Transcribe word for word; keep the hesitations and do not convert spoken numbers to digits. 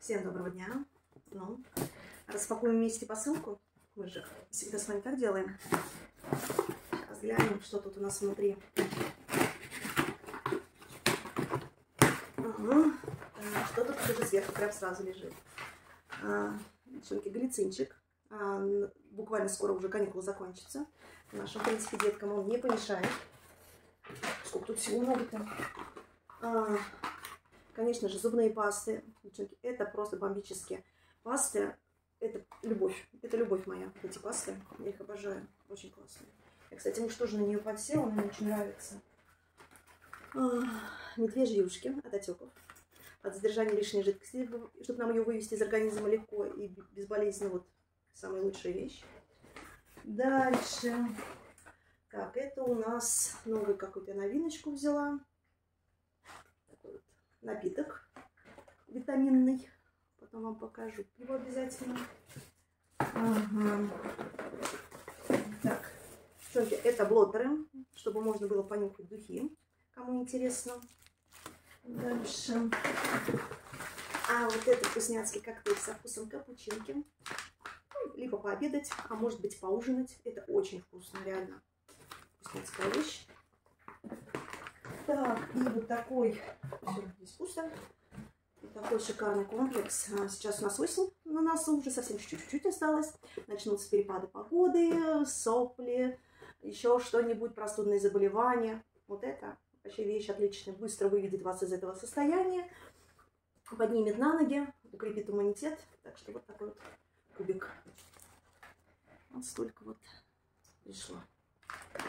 Всем доброго дня. Ну, распакуем вместе посылку. Мы же всегда с вами так делаем. Сейчас глянем, что тут у нас внутри. Ага. Что тут уже сверху прям сразу лежит. А, девчонки, глицинчик. А, буквально скоро уже каникулы закончатся. Нашим, в принципе, деткам он не помешает. Сколько тут всего много-то. А, конечно же, зубные пасты. Девчонки, это просто бомбические пасты. Это любовь. Это любовь моя. Эти пасты. Я их обожаю. Очень классные. Я, кстати, муж тоже на нее подсел. Она мне очень нравится. А, медвежьи ушки от отеков. От задержания лишней жидкости, чтобы нам ее вывести из организма легко и безболезненно. Вот самая лучшая вещь. Дальше. Так, это у нас новую какую-то новиночку взяла. Такой вот напиток витаминный. Потом вам покажу его обязательно. Ага. Так, девчонки, это блоттеры, чтобы можно было понюхать духи, кому интересно. Дальше. А вот это вкусняцкий коктейль со вкусом капучинки. Либо пообедать, а может быть поужинать. Это очень вкусно, реально. Вкусняцкая вещь. Так, и вот такой, все, здесь пусто. Вот такой шикарный комплекс. Сейчас у нас осень на носу, уже совсем чуть-чуть осталось. Начнутся перепады погоды, сопли, еще что-нибудь, простудные заболевания. Вот это вообще вещь отличная. Быстро выведет вас из этого состояния, поднимет на ноги, укрепит иммунитет. Так что вот такой вот кубик. Вот столько вот пришло.